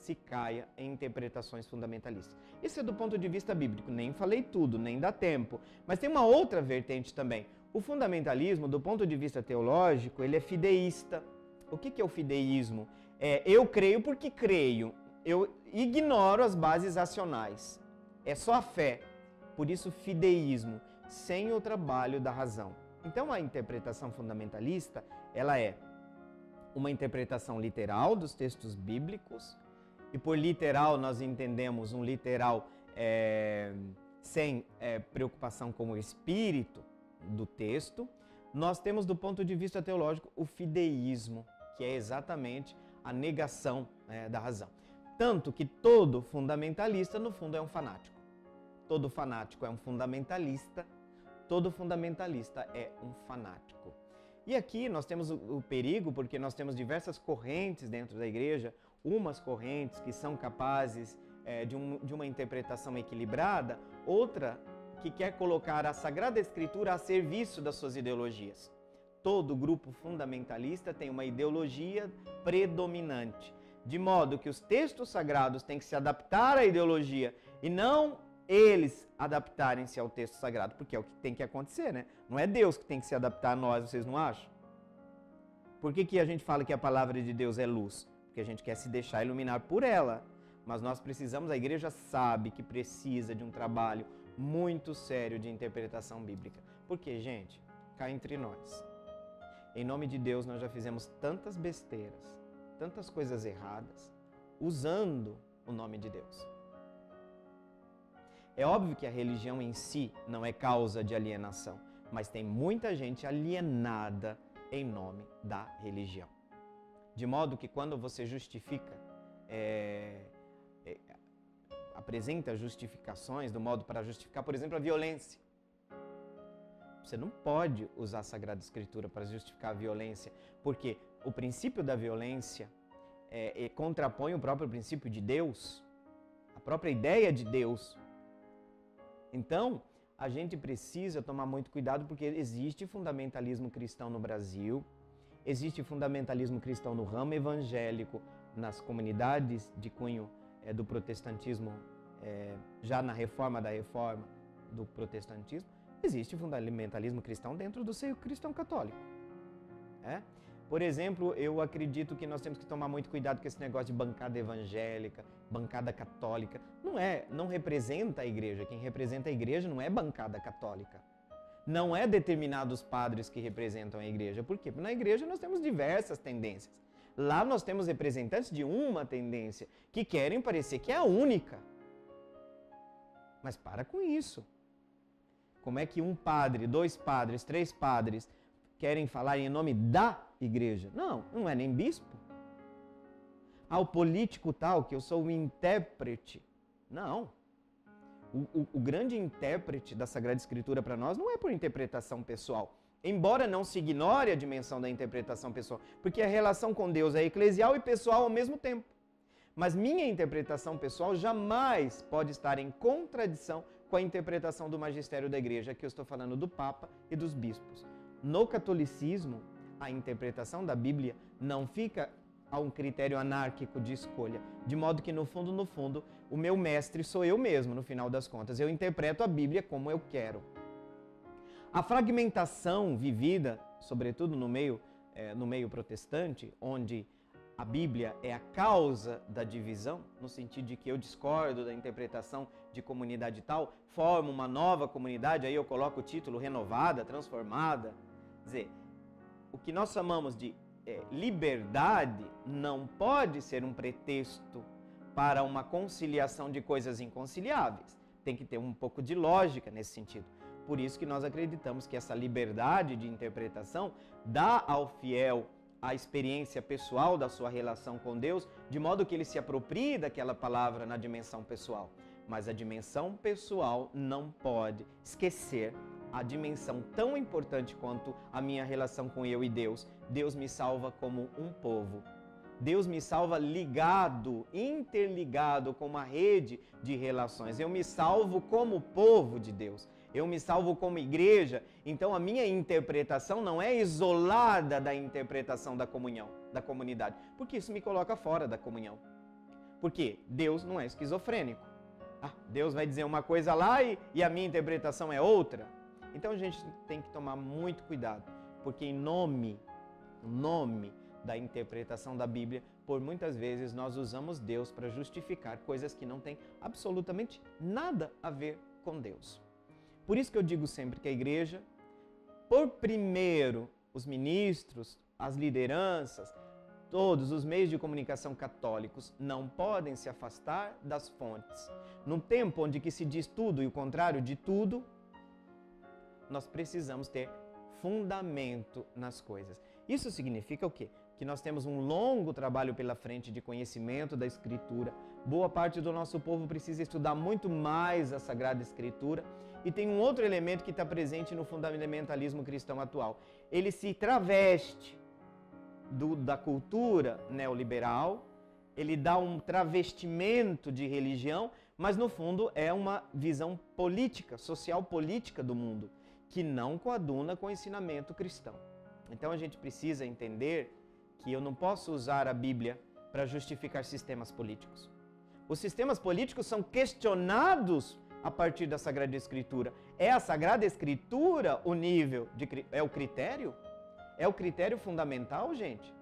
se caia em interpretações fundamentalistas. Isso é do ponto de vista bíblico. Nem falei tudo, nem dá tempo. Mas tem uma outra vertente também. O fundamentalismo, do ponto de vista teológico, ele é fideísta. O que é o fideísmo? Eu creio porque creio. Eu ignoro as bases racionais. É só a fé. Por isso, fideísmo, sem o trabalho da razão. Então, a interpretação fundamentalista, ela é uma interpretação literal dos textos bíblicos, e por literal nós entendemos um literal sem preocupação com o espírito do texto. Nós temos, do ponto de vista teológico, o fideísmo, que é exatamente a negação da razão. Tanto que todo fundamentalista, no fundo, é um fanático. Todo fanático é um fundamentalista, todo fundamentalista é um fanático. E aqui nós temos o perigo, porque nós temos diversas correntes dentro da igreja, umas correntes que são capazes de uma interpretação equilibrada, outra que quer colocar a Sagrada Escritura a serviço das suas ideologias. Todo grupo fundamentalista tem uma ideologia predominante, de modo que os textos sagrados têm que se adaptar à ideologia e não eles adaptarem-se ao texto sagrado, porque é o que tem que acontecer, né? Não é Deus que tem que se adaptar a nós, vocês não acham? Por que a gente fala que a palavra de Deus é luz? Porque a gente quer se deixar iluminar por ela. Mas nós precisamos, a igreja sabe que precisa de um trabalho muito sério de interpretação bíblica. Porque, gente, cá entre nós, em nome de Deus nós já fizemos tantas besteiras, tantas coisas erradas, usando o nome de Deus. É óbvio que a religião em si não é causa de alienação, mas tem muita gente alienada em nome da religião. De modo que quando você justifica, apresenta justificações do modo para justificar, por exemplo, a violência. Você não pode usar a Sagrada Escritura para justificar a violência, porque o princípio da violência contrapõe o próprio princípio de Deus, a própria ideia de Deus. Então, a gente precisa tomar muito cuidado, porque existe fundamentalismo cristão no Brasil, existe fundamentalismo cristão no ramo evangélico, nas comunidades de cunho do protestantismo, já na reforma da reforma do protestantismo, existe fundamentalismo cristão dentro do seio cristão católico. Por exemplo, eu acredito que nós temos que tomar muito cuidado com esse negócio de bancada evangélica, bancada católica. Não representa a igreja. Quem representa a igreja não é bancada católica. Não é determinados padres que representam a igreja. Por quê? Porque na igreja nós temos diversas tendências. Lá nós temos representantes de uma tendência que querem parecer que é a única. Mas para com isso. Como é que um padre, 2 padres, 3 padres querem falar em nome da igreja? Não é nem bispo. O político tal, que eu sou o intérprete. Não. O grande intérprete da Sagrada Escritura para nós não é por interpretação pessoal. Embora não se ignore a dimensão da interpretação pessoal, porque a relação com Deus é eclesial e pessoal ao mesmo tempo. Mas minha interpretação pessoal jamais pode estar em contradição com a interpretação do magistério da igreja, que eu estou falando do Papa e dos bispos. No catolicismo, a interpretação da Bíblia não fica a um critério anárquico de escolha, de modo que, no fundo, o meu mestre sou eu mesmo, no final das contas. Eu interpreto a Bíblia como eu quero. A fragmentação vivida, sobretudo no meio protestante, onde a Bíblia é a causa da divisão, no sentido de que eu discordo da interpretação de comunidade tal, formo uma nova comunidade, aí eu coloco o título renovada, transformada. Quer dizer, o que nós chamamos de liberdade não pode ser um pretexto para uma conciliação de coisas inconciliáveis. Tem que ter um pouco de lógica nesse sentido. Por isso que nós acreditamos que essa liberdade de interpretação dá ao fiel a experiência pessoal da sua relação com Deus, de modo que ele se aproprie daquela palavra na dimensão pessoal. Mas a dimensão pessoal não pode esquecer a dimensão tão importante quanto a minha relação com eu e Deus. Deus me salva como um povo. Deus me salva ligado, interligado com uma rede de relações. Eu me salvo como povo de Deus. Eu me salvo como igreja. Então a minha interpretação não é isolada da interpretação da comunhão, da comunidade. Porque isso me coloca fora da comunhão. Porque Deus não é esquizofrênico. Deus vai dizer uma coisa lá e a minha interpretação é outra. Então a gente tem que tomar muito cuidado, porque em nome da interpretação da Bíblia, por muitas vezes nós usamos Deus para justificar coisas que não têm absolutamente nada a ver com Deus. Por isso que eu digo sempre que a igreja, por primeiro, os ministros, as lideranças, todos os meios de comunicação católicos não podem se afastar das fontes. Num tempo onde que se diz tudo e o contrário de tudo, nós precisamos ter fundamento nas coisas. Isso significa o quê? Que nós temos um longo trabalho pela frente de conhecimento da Escritura. Boa parte do nosso povo precisa estudar muito mais a Sagrada Escritura. E tem um outro elemento que está presente no fundamentalismo cristão atual. Ele se traveste da cultura neoliberal, ele dá um travestimento de religião, mas no fundo é uma visão política, social política do mundo, que não coaduna com o ensinamento cristão. Então a gente precisa entender que eu não posso usar a Bíblia para justificar sistemas políticos. Os sistemas políticos são questionados a partir da Sagrada Escritura. É a Sagrada Escritura o nível, é o critério? É o critério fundamental, gente?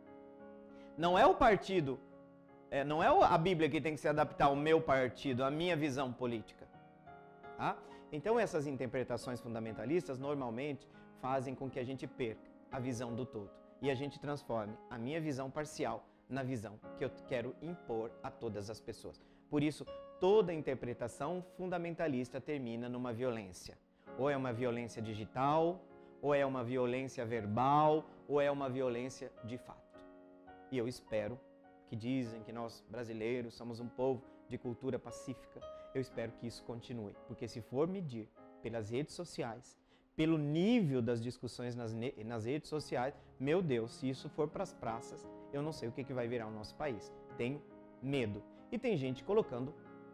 Não é o partido, não é a Bíblia que tem que se adaptar ao meu partido, à minha visão política. Tá? Então essas interpretações fundamentalistas normalmente fazem com que a gente perca a visão do todo e a gente transforme a minha visão parcial na visão que eu quero impor a todas as pessoas. Por isso, toda interpretação fundamentalista termina numa violência. Ou é uma violência digital, ou é uma violência verbal, ou é uma violência de fato. E eu espero que dizem que nós brasileiros somos um povo de cultura pacífica. Eu espero que isso continue, porque se for medir pelas redes sociais, pelo nível das discussões nas redes sociais, meu Deus, se isso for para as praças, eu não sei o que vai virar o nosso país. Tenho medo. E tem gente colocando,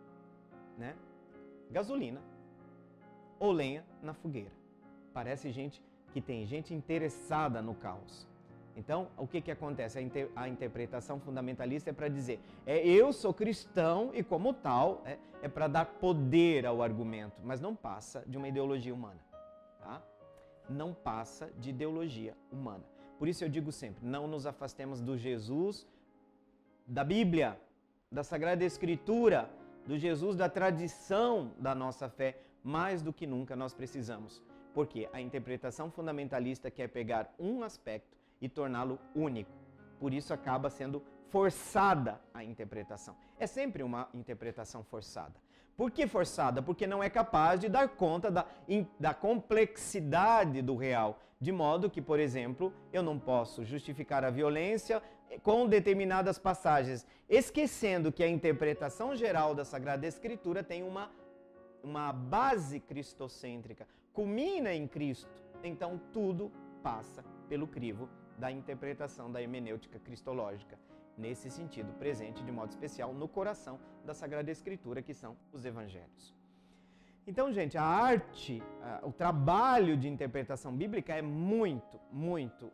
gasolina ou lenha na fogueira. Parece que tem gente interessada no caos. Então, o que acontece? A interpretação fundamentalista é para dizer, eu sou cristão e como tal, é para dar poder ao argumento, mas não passa de uma ideologia humana. Tá? Não passa de ideologia humana. Por isso eu digo sempre, não nos afastemos do Jesus da Bíblia, da Sagrada Escritura, do Jesus da tradição da nossa fé, mais do que nunca nós precisamos. Porque a interpretação fundamentalista quer pegar um aspecto e torná-lo único. Por isso acaba sendo forçada a interpretação. É sempre uma interpretação forçada. Por que forçada? Porque não é capaz de dar conta da complexidade do real. De modo que, por exemplo, eu não posso justificar a violência com determinadas passagens, esquecendo que a interpretação geral da Sagrada Escritura tem uma base cristocêntrica, culmina em Cristo. Então tudo passa pelo crivo da interpretação da hermenêutica cristológica, nesse sentido presente de modo especial no coração da Sagrada Escritura, que são os Evangelhos. Então, gente, a arte, o trabalho de interpretação bíblica é muito, muito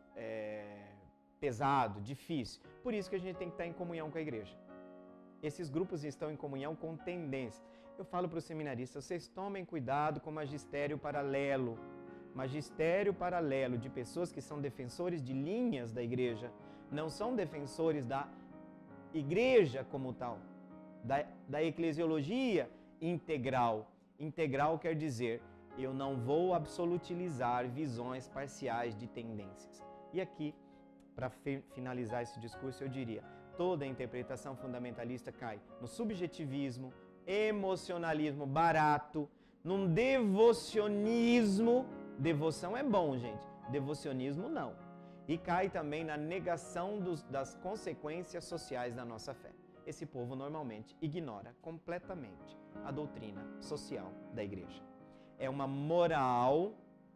pesado, difícil. Por isso que a gente tem que estar em comunhão com a igreja. Esses grupos estão em comunhão com tendência. Eu falo para os seminaristas, vocês tomem cuidado com o magistério paralelo. Magistério paralelo de pessoas que são defensores de linhas da igreja, não são defensores da igreja como tal, da eclesiologia integral. Integral quer dizer, eu não vou absolutilizar visões parciais de tendências. E aqui, para finalizar esse discurso, eu diria, toda a interpretação fundamentalista cai no subjetivismo, emocionalismo barato, num devocionismo. Devoção é bom, gente. Devocionismo não. E cai também na negação das consequências sociais da nossa fé. Esse povo normalmente ignora completamente a doutrina social da igreja. É uma moral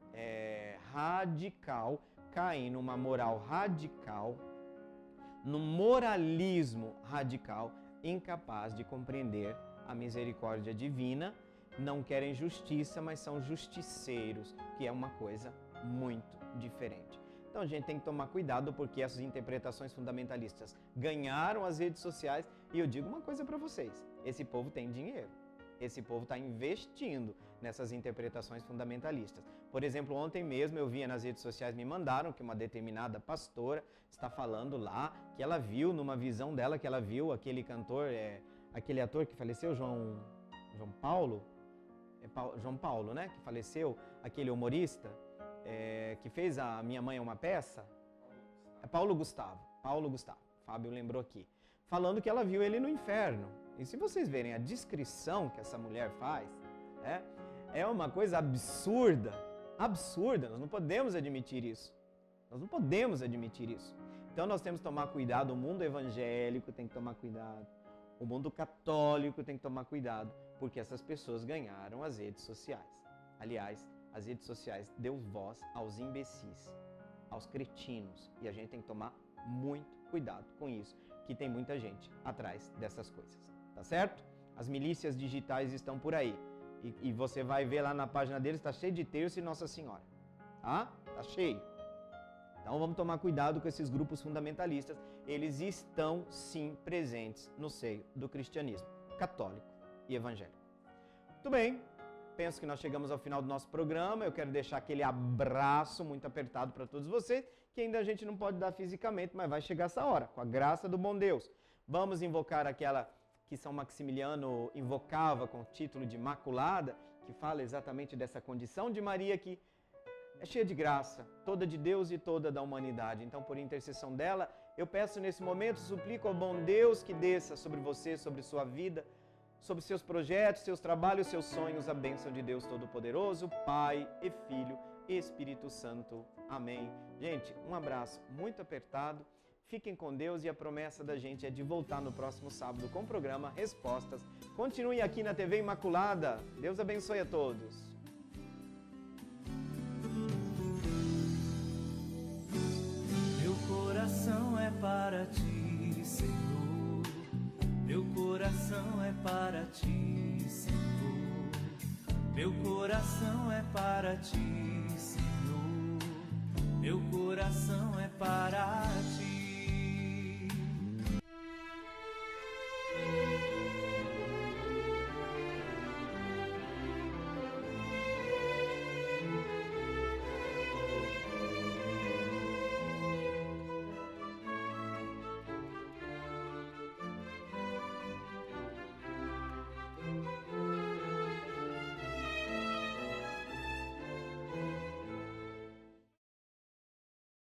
radical, cai numa moral radical, num moralismo radical, incapaz de compreender a misericórdia divina. Não querem justiça, mas são justiceiros, que é uma coisa muito diferente. Então a gente tem que tomar cuidado porque essas interpretações fundamentalistas ganharam as redes sociais. E eu digo uma coisa para vocês, esse povo tem dinheiro. Esse povo está investindo nessas interpretações fundamentalistas. Por exemplo, ontem mesmo eu via nas redes sociais, me mandaram que uma determinada pastora está falando lá que ela viu, numa visão dela, que ela viu aquele cantor, aquele ator que faleceu, João Paulo, João Paulo, né? Que faleceu, aquele humorista que fez a Minha Mãe é uma Peça. É Paulo Gustavo, Fábio lembrou aqui. Falando que ela viu ele no inferno. E se vocês verem a descrição que essa mulher faz, é uma coisa absurda, nós não podemos admitir isso. Então nós temos que tomar cuidado, o mundo evangélico tem que tomar cuidado, o mundo católico tem que tomar cuidado, porque essas pessoas ganharam as redes sociais. Aliás, as redes sociais deu voz aos imbecis, aos cretinos, e a gente tem que tomar muito cuidado com isso, que tem muita gente atrás dessas coisas. Tá certo? As milícias digitais estão por aí. E você vai ver lá na página deles, está cheio de terço e Nossa Senhora. Tá? Tá cheio. Então vamos tomar cuidado com esses grupos fundamentalistas. Eles estão sim presentes no seio do cristianismo católico e evangélico. Muito bem. Penso que nós chegamos ao final do nosso programa. Eu quero deixar aquele abraço muito apertado para todos vocês, que ainda a gente não pode dar fisicamente, mas vai chegar essa hora, com a graça do bom Deus. Vamos invocar aquela que São Maximiliano invocava com o título de Imaculada, que fala exatamente dessa condição de Maria que é cheia de graça, toda de Deus e toda da humanidade. Então, por intercessão dela, eu peço nesse momento, suplico ao bom Deus que desça sobre você, sobre sua vida, sobre seus projetos, seus trabalhos, seus sonhos, a bênção de Deus Todo-Poderoso, Pai e Filho e Espírito Santo. Amém. Gente, um abraço muito apertado. Fiquem com Deus e a promessa da gente é de voltar no próximo sábado com o programa Respostas. Continuem aqui na TV Imaculada. Deus abençoe a todos. Meu coração é para ti, Senhor. Meu coração é para ti, Senhor. Meu coração é para ti, Senhor. Meu coração é para ti.